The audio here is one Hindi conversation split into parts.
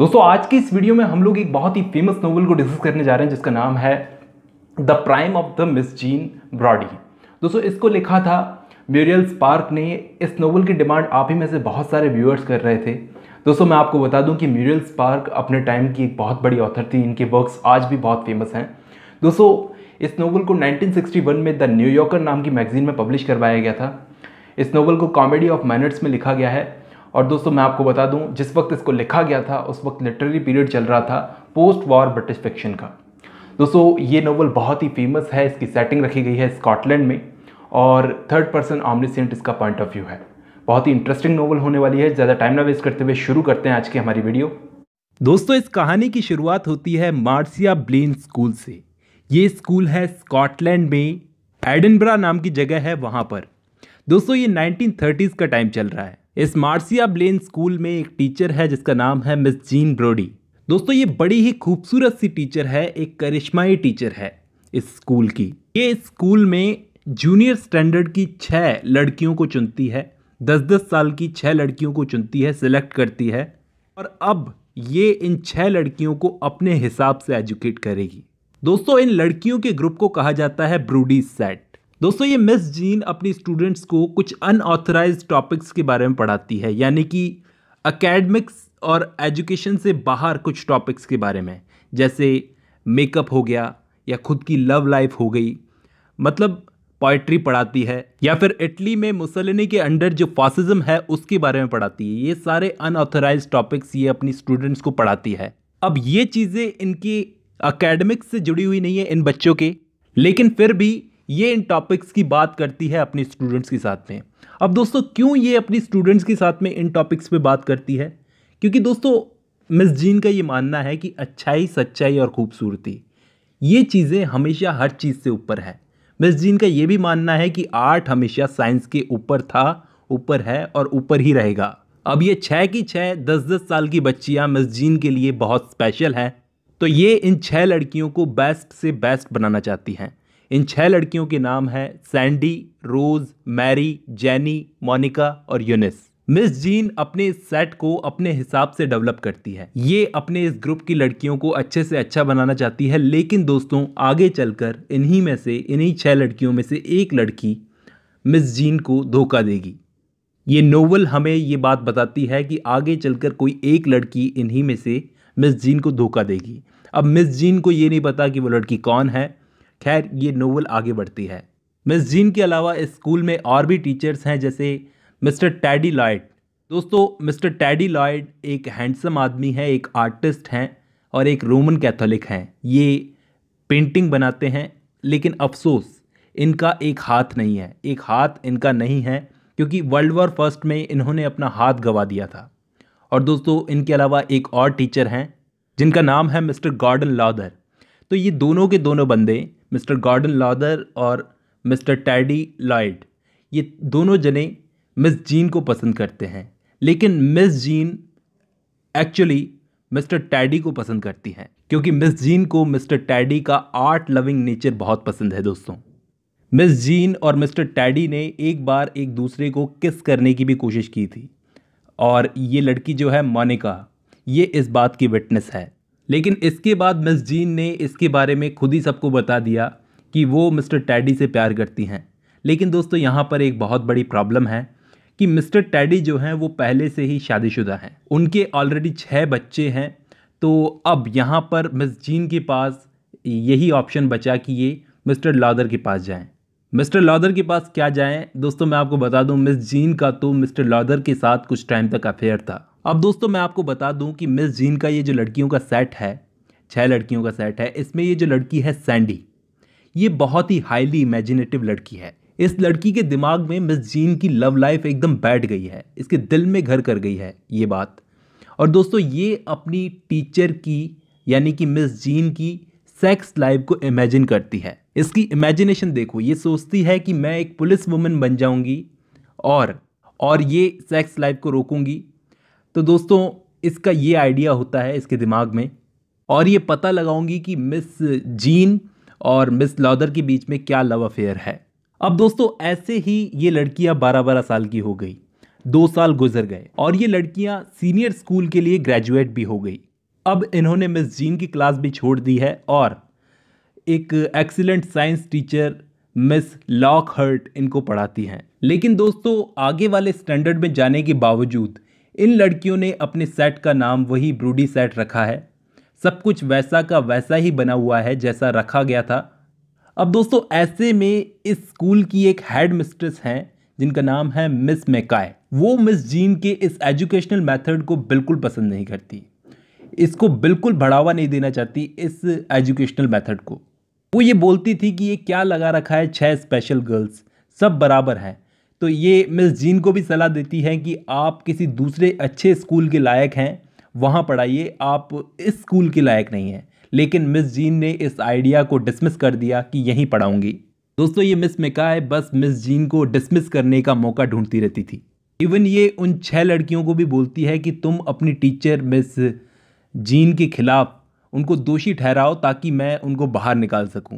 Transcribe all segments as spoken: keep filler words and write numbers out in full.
दोस्तों आज की इस वीडियो में हम लोग एक बहुत ही फेमस नोवेल को डिस्कस करने जा रहे हैं जिसका नाम है the prime of the Miss Jean Brodie. दोस्तों इसको लिखा था म्यूरियल स्पार्क ने। इस नोवेल की डिमांड आप ही में से बहुत सारे व्यूअर्स कर रहे थे। दोस्तों मैं आपको बता दूं कि म्यूरियल स्पार्क अपने टाइम की एक बहुत बड़ी ऑथर थी। इनके वर्क्स आज भी बहुत फेमस हैं। दोस्तों इस नोवेल को नाइनटीन सिक्सटी वन में द न्यूयॉर्कर नाम की मैगजीन में पब्लिश करवाया गया था। इस नोवेल को कॉमेडी ऑफ मैनर्स में लिखा गया है। और दोस्तों मैं आपको बता दूं जिस वक्त इसको लिखा गया था उस वक्त लिटरेरी पीरियड चल रहा था पोस्ट वॉर ब्रिटिश फिक्शन का। दोस्तों ये नोवेल बहुत ही फेमस है। इसकी सेटिंग रखी गई है स्कॉटलैंड में और थर्ड पर्सन ऑमनिसेंट इसका पॉइंट ऑफ व्यू है। बहुत ही इंटरेस्टिंग नोवेल होने वाली है। ज़्यादा टाइम ना वेस्ट करते हुए शुरू करते हैं आज की हमारी वीडियो। दोस्तों इस कहानी की शुरुआत होती है मार्सिया ब्लेन स्कूल से। ये स्कूल है स्कॉटलैंड में, एडिनबरा नाम की जगह है वहाँ पर। दोस्तों ये नाइनटीन थर्टीज़ का टाइम चल रहा है। इस मार्सिया ब्लेन स्कूल में एक टीचर है जिसका नाम है मिस जीन ब्रोडी। दोस्तों ये बड़ी ही खूबसूरत सी टीचर है, एक करिश्माई टीचर है इस स्कूल की। ये स्कूल में जूनियर स्टैंडर्ड की छः लड़कियों को चुनती है, दस दस साल की छः लड़कियों को चुनती है, सिलेक्ट करती है और अब ये इन छः लड़कियों को अपने हिसाब से एजुकेट करेगी। दोस्तों इन लड़कियों के ग्रुप को कहा जाता है ब्रूडी सेट। दोस्तों ये मिस जीन अपनी स्टूडेंट्स को कुछ अनऑथराइज्ड टॉपिक्स के बारे में पढ़ाती है, यानी कि एकेडमिक्स और एजुकेशन से बाहर कुछ टॉपिक्स के बारे में, जैसे मेकअप हो गया या खुद की लव लाइफ हो गई, मतलब पोइट्री पढ़ाती है, या फिर इटली में मुसलिनी के अंडर जो फासिज्म है उसके बारे में पढ़ाती है। ये सारे अनऑथराइज्ड टॉपिक्स ये अपनी स्टूडेंट्स को पढ़ाती है। अब ये चीज़ें इनकी एकेडमिक्स से जुड़ी हुई नहीं है इन बच्चों के, लेकिन फिर भी ये इन टॉपिक्स की बात करती है अपनी स्टूडेंट्स के साथ में। अब दोस्तों क्यों ये अपनी स्टूडेंट्स के साथ में इन टॉपिक्स पे बात करती है? क्योंकि दोस्तों मिस जीन का ये मानना है कि अच्छाई, सच्चाई और खूबसूरती ये चीज़ें हमेशा हर चीज़ से ऊपर है। मिस जीन का ये भी मानना है कि आर्ट हमेशा साइंस के ऊपर था, ऊपर है और ऊपर ही रहेगा। अब ये छः की छः दस दस साल की बच्चियाँ मिस जीन के लिए बहुत स्पेशल हैं, तो ये इन छः लड़कियों को बेस्ट से बेस्ट बनाना चाहती हैं। इन छह लड़कियों के नाम हैं Sandy, Rose, Mary, Jenny, Monica और यूनिस। मिस जीन अपने इस सेट को अपने हिसाब से डेवलप करती है। ये अपने इस ग्रुप की लड़कियों को अच्छे से अच्छा बनाना चाहती है, लेकिन दोस्तों आगे चलकर इन्हीं में से, इन्हीं छह लड़कियों में से एक लड़की मिस जीन को धोखा देगी। ये नोवेल हमें ये बात बताती है कि आगे चलकर कोई एक लड़की इन्हीं में से मिस जीन को धोखा देगी। अब मिस जीन को ये नहीं पता कि वो लड़की कौन है। खैर ये नोवेल आगे बढ़ती है। मिस जीन के अलावा इस स्कूल में और भी टीचर्स हैं, जैसे मिस्टर टैडी लॉयड। दोस्तों मिस्टर टैडी लॉयड एक हैंडसम आदमी है, एक आर्टिस्ट हैं और एक रोमन कैथोलिक हैं। ये पेंटिंग बनाते हैं, लेकिन अफसोस इनका एक हाथ नहीं है। एक हाथ इनका नहीं है क्योंकि वर्ल्ड वॉर फर्स्ट में इन्होंने अपना हाथ गंवा दिया था। और दोस्तों इनके अलावा एक और टीचर हैं जिनका नाम है मिस्टर गॉर्डन लॉदर। तो ये दोनों के दोनों बंदे, मिस्टर गॉर्डन लॉदर और मिस्टर टैडी लॉयड, ये दोनों जने मिस जीन को पसंद करते हैं, लेकिन Miss Jean actually Mister Teddy को पसंद करती हैं, क्योंकि मिस जीन को मिस्टर टैडी का आर्ट लविंग नेचर बहुत पसंद है। दोस्तों मिस जीन और मिस्टर टैडी ने एक बार एक दूसरे को किस करने की भी कोशिश की थी, और ये लड़की जो है मोनिका, ये इस बात की विटनेस है। लेकिन इसके बाद मिस जीन ने इसके बारे में खुद ही सबको बता दिया कि वो मिस्टर टैडी से प्यार करती हैं। लेकिन दोस्तों यहाँ पर एक बहुत बड़ी प्रॉब्लम है कि मिस्टर टैडी जो हैं वो पहले से ही शादीशुदा हैं, उनके ऑलरेडी छः बच्चे हैं। तो अब यहाँ पर मिस जीन के पास यही ऑप्शन बचा कि ये मिस्टर लॉदर के पास जाएं। मिस्टर लॉदर के पास क्या जाएं? दोस्तों मैं आपको बता दूं मिस जीन का तो मिस्टर लॉदर के साथ कुछ टाइम तक अफेयर था। अब दोस्तों मैं आपको बता दूं कि मिस जीन का ये जो लड़कियों का सेट है, छह लड़कियों का सेट है, इसमें ये जो लड़की है सैंडी, ये बहुत ही हाईली इमेजिनेटिव लड़की है। इस लड़की के दिमाग में मिस जीन की लव लाइफ एकदम बैठ गई है, इसके दिल में घर कर गई है ये बात। और दोस्तों ये अपनी टीचर की यानी कि मिस जीन की सेक्स लाइफ को इमेजिन करती है। इसकी इमेजिनेशन देखो, ये सोचती है कि मैं एक पुलिस वुमन बन जाऊंगी और और ये सेक्स लाइफ को रोकूंगी। तो दोस्तों इसका ये आइडिया होता है इसके दिमाग में, और ये पता लगाऊंगी कि मिस जीन और मिस लॉदर के बीच में क्या लव अफेयर है। अब दोस्तों ऐसे ही ये लड़कियां बारह बारह साल की हो गई, दो साल गुजर गए और ये लड़कियां सीनियर स्कूल के लिए ग्रेजुएट भी हो गई। अब इन्होंने मिस जीन की क्लास भी छोड़ दी है और एक excellent science teacher Miss Lockhart इनको पढ़ाती हैं। लेकिन दोस्तों आगे वाले स्टैंडर्ड में जाने के बावजूद इन लड़कियों ने अपने सेट का नाम वही ब्रूडी सेट रखा है। सब कुछ वैसा का वैसा ही बना हुआ है जैसा रखा गया था। अब दोस्तों ऐसे में इस स्कूल की एक हेड मिस्ट्रेस हैं जिनका नाम है मिस मैकाय। वो मिस जीन के इस एजुकेशनल मेथड को बिल्कुल पसंद नहीं करती, इसको बिल्कुल बढ़ावा नहीं देना चाहती इस एजुकेशनल मेथड को। वो ये बोलती थी कि ये क्या लगा रखा है, छह स्पेशल गर्ल्स सब बराबर हैं। तो ये मिस जीन को भी सलाह देती है कि आप किसी दूसरे अच्छे स्कूल के लायक हैं, वहाँ पढ़ाइए, आप इस स्कूल के लायक नहीं हैं। लेकिन मिस जीन ने इस आइडिया को डिसमिस कर दिया कि यहीं पढ़ाऊंगी। दोस्तों ये मिस मैकाय बस मिस जीन को डिसमिस करने का मौका ढूंढती रहती थी। इवन ये उन छह लड़कियों को भी बोलती है कि तुम अपनी टीचर मिस जीन के खिलाफ उनको दोषी ठहराओ ताकि मैं उनको बाहर निकाल सकूं।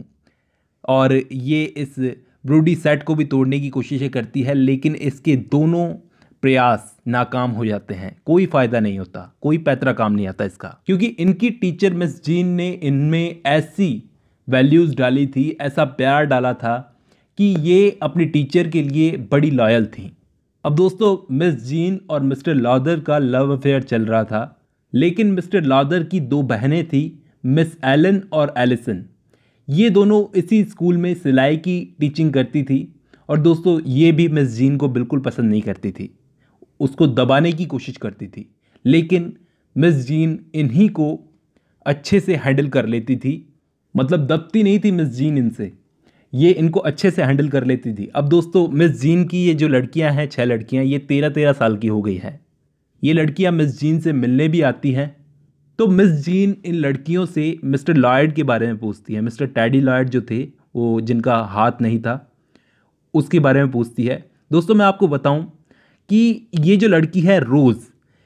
और ये इस ब्रूडी सेट को भी तोड़ने की कोशिशें करती है, लेकिन इसके दोनों प्रयास नाकाम हो जाते हैं। कोई फ़ायदा नहीं होता, कोई पैतरा काम नहीं आता इसका, क्योंकि इनकी टीचर मिस जीन ने इनमें ऐसी वैल्यूज़ डाली थी, ऐसा प्यार डाला था कि ये अपनी टीचर के लिए बड़ी लॉयल थी। अब दोस्तों मिस जीन और मिस्टर लॉदर का लव अफेयर चल रहा था, लेकिन मिस्टर लॉदर की दो बहनें थी, मिस एलन और एलिसन। ये दोनों इसी स्कूल में सिलाई की टीचिंग करती थी और दोस्तों ये भी मिस जीन को बिल्कुल पसंद नहीं करती थी, उसको दबाने की कोशिश करती थी। लेकिन मिस जीन इन्हीं को अच्छे से हैंडल कर लेती थी, मतलब दबती नहीं थी मिस जीन इनसे, ये इनको अच्छे से हैंडल कर लेती थी। अब दोस्तों मिस जीन की ये जो लड़कियां हैं, छह लड़कियां, ये तेरह तेरह साल की हो गई हैं। ये लड़कियां मिस जीन से मिलने भी आती हैं। तो मिस जीन इन लड़कियों से मिस्टर लॉयड के बारे में पूछती है, मिस्टर टैडी लॉयड जो थे, वो जिनका हाथ नहीं था, उसके बारे में पूछती है। दोस्तों मैं आपको बताऊं कि ये जो लड़की है रोज़,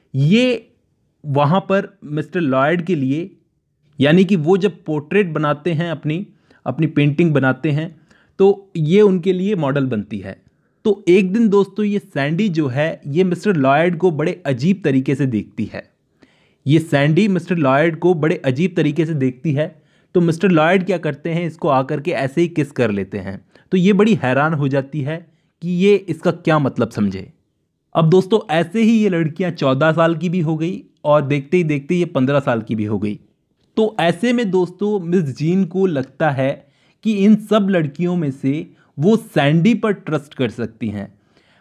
ये वहाँ पर मिस्टर लॉयड के लिए, यानी कि वो जब पोर्ट्रेट बनाते हैं, अपनी अपनी पेंटिंग बनाते हैं, तो ये उनके लिए मॉडल बनती है। तो एक दिन दोस्तों ये सैंडी जो है, ये मिस्टर लॉयड को बड़े अजीब तरीके से देखती है। ये सैंडी मिस्टर लॉयड को बड़े अजीब तरीके से देखती है। तो मिस्टर लॉयड क्या करते हैं, इसको आकर के ऐसे ही किस कर लेते हैं। तो ये बड़ी हैरान हो जाती है कि ये इसका क्या मतलब समझे। अब दोस्तों ऐसे ही ये लड़कियां चौदह साल की भी हो गई और देखते ही देखते ये पंद्रह साल की भी हो गई। तो ऐसे में दोस्तों मिस जीन को लगता है कि इन सब लड़कियों में से वो सैंडी पर ट्रस्ट कर सकती हैं,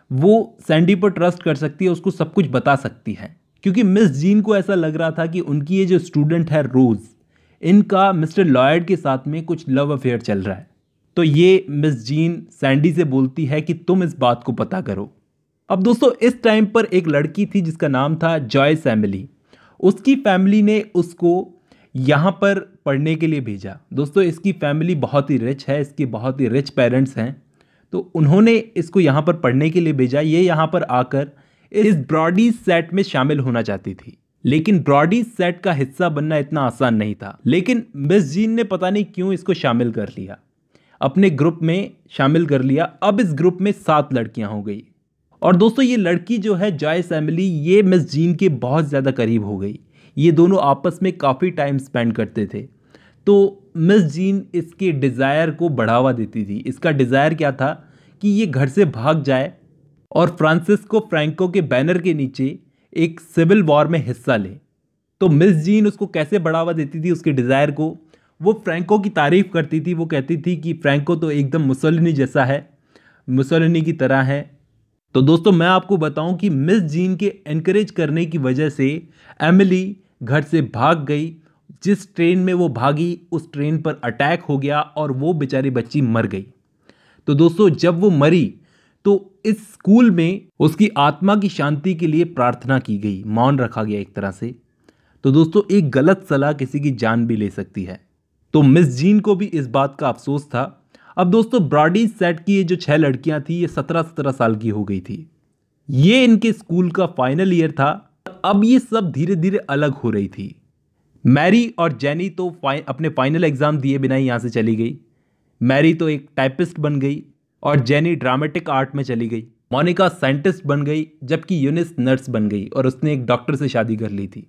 वो सैंडी पर ट्रस्ट कर सकती है, उसको सब कुछ बता सकती हैं। क्योंकि मिस जीन को ऐसा लग रहा था कि उनकी ये जो स्टूडेंट है रोज़, इनका मिस्टर लॉयड के साथ में कुछ लव अफेयर चल रहा है। तो ये मिस जीन सैंडी से बोलती है कि तुम इस बात को पता करो। अब दोस्तों इस टाइम पर एक लड़की थी जिसका नाम था जॉयस एमिली। उसकी फैमिली ने उसको यहाँ पर पढ़ने के लिए भेजा। दोस्तों इसकी फैमिली बहुत ही रिच है, इसके बहुत ही रिच पेरेंट्स हैं, तो उन्होंने इसको यहाँ पर पढ़ने के लिए भेजा। ये यहाँ पर आकर इस ब्रॉडी सेट में शामिल होना चाहती थी, लेकिन ब्रॉडी सेट का हिस्सा बनना इतना आसान नहीं था। लेकिन मिस जीन ने पता नहीं क्यों इसको शामिल कर लिया, अपने ग्रुप में शामिल कर लिया। अब इस ग्रुप में सात लड़कियां हो गई। और दोस्तों ये लड़की जो है जॉयस एमिली, ये मिस जीन के बहुत ज़्यादा करीब हो गई। ये दोनों आपस में काफ़ी टाइम स्पेंड करते थे। तो मिस जीन इसके डिज़ायर को बढ़ावा देती थी। इसका डिज़ायर क्या था कि ये घर से भाग जाए और फ्रांसिस्को फ्रैंको के बैनर के नीचे एक सिविल वॉर में हिस्सा ले। तो मिस जीन उसको कैसे बढ़ावा देती थी, उसके डिज़ायर को? वो फ्रैंको की तारीफ़ करती थी। वो कहती थी कि फ्रैंको तो एकदम मुसोलिनी जैसा है, मुसोलिनी की तरह है। तो दोस्तों मैं आपको बताऊं कि मिस जीन के एनकरेज करने की वजह से एमिली घर से भाग गई। जिस ट्रेन में वो भागी उस ट्रेन पर अटैक हो गया और वो बेचारी बच्ची मर गई। तो दोस्तों जब वो मरी तो इस स्कूल में उसकी आत्मा की शांति के लिए प्रार्थना की गई, मौन रखा गया एक तरह से। तो दोस्तों एक गलत सलाह किसी की जान भी ले सकती है। तो मिस जीन को भी इस बात का अफसोस था। अब दोस्तों ब्रॉडी सेट की ये जो छह लड़कियां थी, ये सत्रह सत्रह साल की हो गई थी। ये इनके स्कूल का फाइनल ईयर था। अब ये सब धीरे धीरे अलग हो रही थी। मैरी और जेनी तो फाइ, अपने फाइनल एग्जाम दिए बिना ही यहाँ से चली गई। मैरी तो एक टाइपिस्ट बन गई और जेनी ड्रामेटिक आर्ट में चली गई। मोनिका साइंटिस्ट बन गई, जबकि यूनिस नर्स बन गई और उसने एक डॉक्टर से शादी कर ली थी।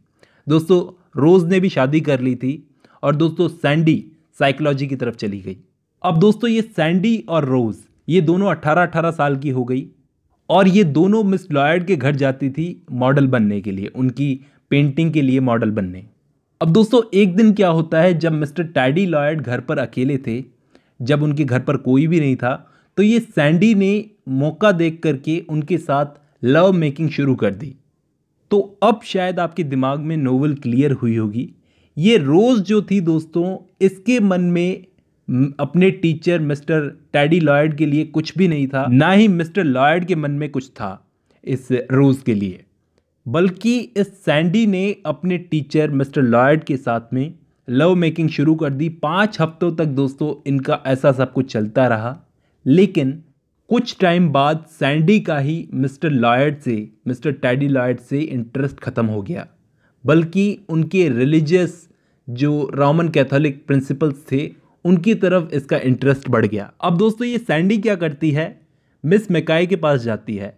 दोस्तों रोज़ ने भी शादी कर ली थी और दोस्तों सैंडी साइकोलॉजी की तरफ चली गई। अब दोस्तों ये सैंडी और रोज़ ये दोनों अट्ठारह अट्ठारह साल की हो गई और ये दोनों मिस लॉयड के घर जाती थी मॉडल बनने के लिए, उनकी पेंटिंग के लिए मॉडल बनने। अब दोस्तों एक दिन क्या होता है, जब मिस्टर टैडी लॉयड घर पर अकेले थे, जब उनके घर पर कोई भी नहीं था, तो ये सैंडी ने मौका देख करके उनके साथ लव मेकिंग शुरू कर दी। तो अब शायद आपके दिमाग में नोवेल क्लियर हुई होगी। ये रोज़ जो थी दोस्तों, इसके मन में अपने टीचर मिस्टर टैडी लॉयड के लिए कुछ भी नहीं था, ना ही मिस्टर लॉयड के मन में कुछ था इस रोज़ के लिए, बल्कि इस सैंडी ने अपने टीचर मिस्टर लॉयड के साथ में लव मेकिंग शुरू कर दी। पाँच हफ्तों तक दोस्तों इनका ऐसा सब कुछ चलता रहा, लेकिन कुछ टाइम बाद सैंडी का ही मिस्टर लॉयड से मिस्टर टैडी लॉयड से इंटरेस्ट ख़त्म हो गया, बल्कि उनके रिलीजियस जो रोमन कैथोलिक प्रिंसिपल्स थे उनकी तरफ इसका इंटरेस्ट बढ़ गया। अब दोस्तों ये सैंडी क्या करती है, मिस मैकाई के पास जाती है।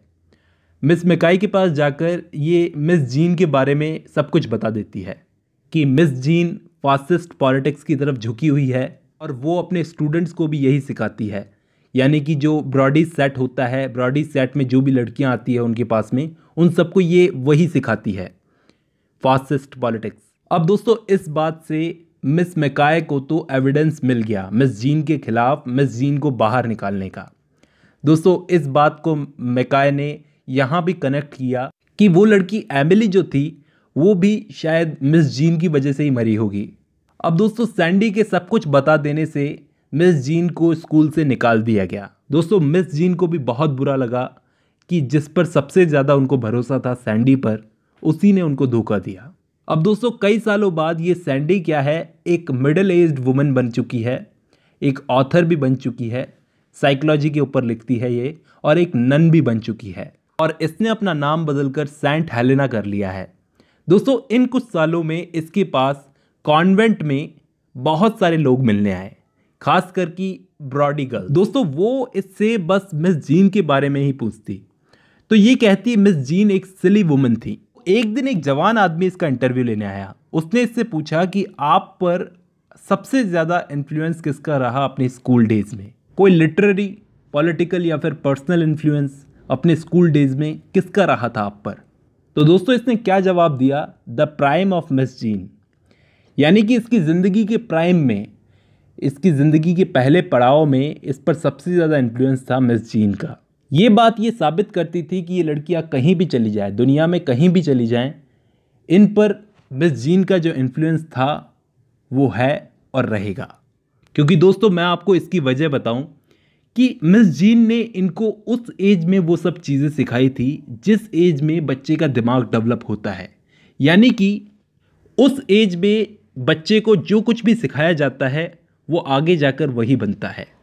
मिस मैकाई के पास जाकर ये मिस जीन के बारे में सब कुछ बता देती है कि मिस जीन फासिस्ट पॉलिटिक्स की तरफ झुकी हुई है और वो अपने स्टूडेंट्स को भी यही सिखाती है। यानी कि जो ब्रॉडी सेट होता है, ब्रॉडी सेट में जो भी लड़कियां आती है उनके पास में, उन सबको ये वही सिखाती है, फासिस्ट पॉलिटिक्स। अब दोस्तों इस बात से मिस मैकाई को तो एविडेंस मिल गया मिस जीन के खिलाफ, मिस जीन को बाहर निकालने का। दोस्तों इस बात को मैकाई ने यहाँ भी कनेक्ट किया कि वो लड़की एमिली जो थी वो भी शायद मिस जीन की वजह से ही मरी होगी। अब दोस्तों सैंडी के सब कुछ बता देने से मिस जीन को स्कूल से निकाल दिया गया। दोस्तों मिस जीन को भी बहुत बुरा लगा कि जिस पर सबसे ज़्यादा उनको भरोसा था सैंडी पर, उसी ने उनको धोखा दिया। अब दोस्तों कई सालों बाद ये सैंडी क्या है, एक मिडिल एज्ड वुमन बन चुकी है, एक ऑथर भी बन चुकी है, साइकोलॉजी के ऊपर लिखती है ये, और एक नन भी बन चुकी है, और इसने अपना नाम बदलकर सेंट हेलेना कर लिया है। दोस्तों इन कुछ सालों में इसके पास कॉन्वेंट में बहुत सारे लोग मिलने आए, खास कर कि ब्रॉडी गर्ल। दोस्तों वो इससे बस मिस जीन के बारे में ही पूछती, तो ये कहती मिस जीन एक सिली वुमन थी। एक दिन एक जवान आदमी इसका इंटरव्यू लेने आया। उसने इससे पूछा कि आप पर सबसे ज़्यादा इन्फ्लुएंस किसका रहा अपने स्कूल डेज में, कोई लिटरेरी, पॉलिटिकल या फिर पर्सनल इन्फ्लुएंस अपने स्कूल डेज में किसका रहा था आप पर। तो दोस्तों इसने क्या जवाब दिया, the prime of Miss Jean, यानी कि इसकी ज़िंदगी के प्राइम में, इसकी ज़िंदगी के पहले पड़ाव में इस पर सबसे ज़्यादा इन्फ्लुएंस था मिस जीन का। ये बात ये साबित करती थी कि ये लड़कियां कहीं भी चली जाएं, दुनिया में कहीं भी चली जाएं, इन पर मिस जीन का जो इन्फ्लुएंस था वो है और रहेगा। क्योंकि दोस्तों मैं आपको इसकी वजह बताऊं कि मिस जीन ने इनको उस एज में वो सब चीज़ें सिखाई थी जिस एज में बच्चे का दिमाग डेवलप होता है। यानी कि उस एज में बच्चे को जो कुछ भी सिखाया जाता है वो आगे जाकर वही बनता है।